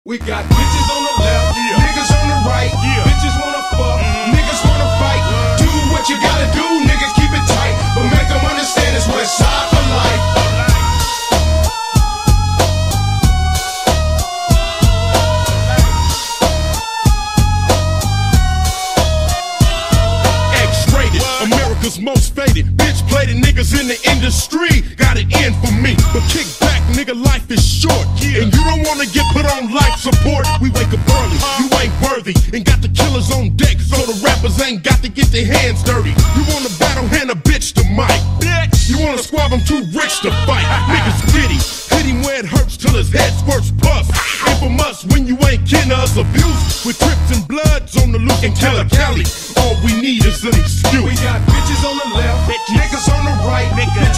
We got bitches on the left, niggas on the right, bitches wanna fuck, niggas wanna fight. Do what you gotta do, niggas keep it tight, but make them understand it's West Side for life. X-rated, America's most faded, bitch-plated niggas in the industry. Got it in for me, but kick back, nigga, life is short. And you don't wanna get put on life support. We wake up early, you ain't worthy, and got the killers on deck, so the rappers ain't got to get their hands dirty. You wanna battle, hand a bitch to Mike. You wanna squab him too rich to fight. Niggas giddy, hit him where it hurts till his head squirts pus. Infamous when you ain't kin to us, abuse with Crips and Bloods on the loose in Cali. All we need is an excuse. We got bitches on the left, niggas on the right,